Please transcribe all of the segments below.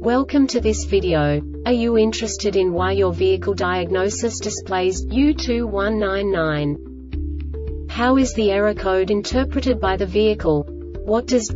Welcome to this video. Are you interested in why your vehicle diagnosis displays U2199? How is the error code interpreted by the vehicle? What does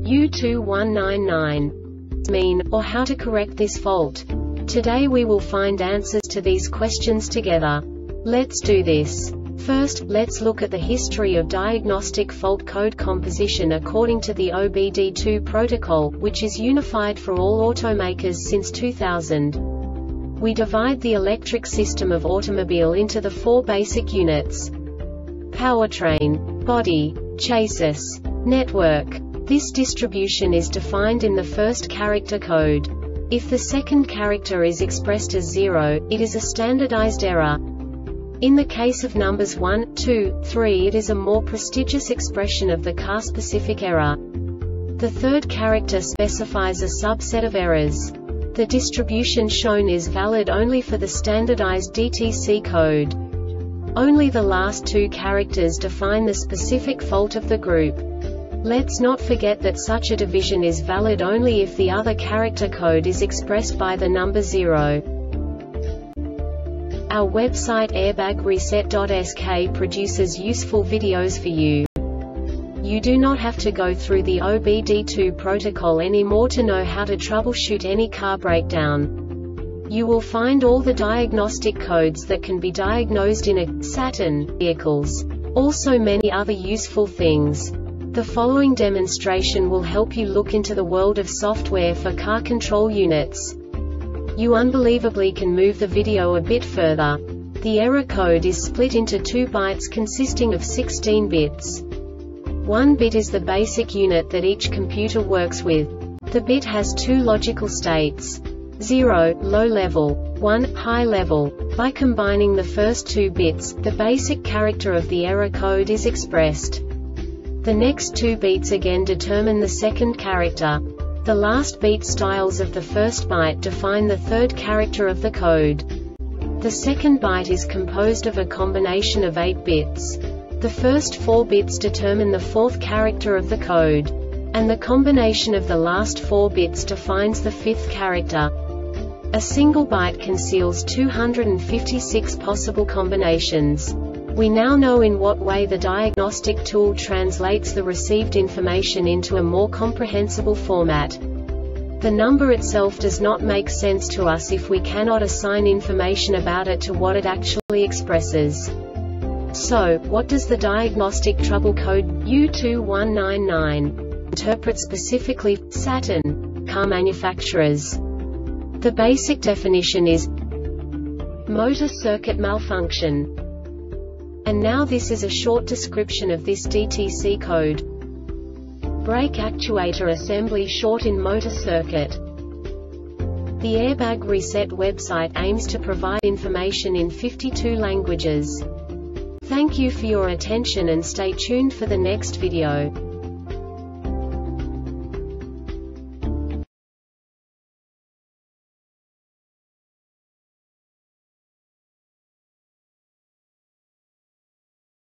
U2199 mean, or how to correct this fault? Today we will find answers to these questions together. Let's do this. First, let's look at the history of diagnostic fault code composition according to the OBD2 protocol, which is unified for all automakers since 2000. We divide the electric system of automobile into the four basic units: powertrain, body, chassis, network. This distribution is defined in the first character code. If the second character is expressed as 0, it is a standardized error. In the case of numbers 1, 2, 3, it is a more prestigious expression of the car-specific error. The third character specifies a subset of errors. The distribution shown is valid only for the standardized DTC code. Only the last two characters define the specific fault of the group. Let's not forget that such a division is valid only if the other character code is expressed by the number 0. Our website airbagreset.sk produces useful videos for you. You do not have to go through the OBD2 protocol anymore to know how to troubleshoot any car breakdown. You will find all the diagnostic codes that can be diagnosed in a Saturn vehicles. Also many other useful things. The following demonstration will help you look into the world of software for car control units. You unbelievably can move the video a bit further. The error code is split into 2 bytes consisting of 16 bits. 1 bit is the basic unit that each computer works with. The bit has 2 logical states: 0, low level, 1, high level. By combining the first 2 bits, the basic character of the error code is expressed. The next 2 beats again determine the second character. The last beat styles of the first byte define the third character of the code. The second byte is composed of a combination of 8 bits. The first 4 bits determine the fourth character of the code. And the combination of the last 4 bits defines the fifth character. A single byte conceals 256 possible combinations. We now know in what way the diagnostic tool translates the received information into a more comprehensible format. The number itself does not make sense to us if we cannot assign information about it to what it actually expresses. So, what does the diagnostic trouble code U2199 interpret specifically for Saturn car manufacturers? The basic definition is motor circuit malfunction. And now this is a short description of this DTC code. Brake actuator assembly short in motor circuit. The Airbag Reset website aims to provide information in 52 languages. Thank you for your attention and stay tuned for the next video.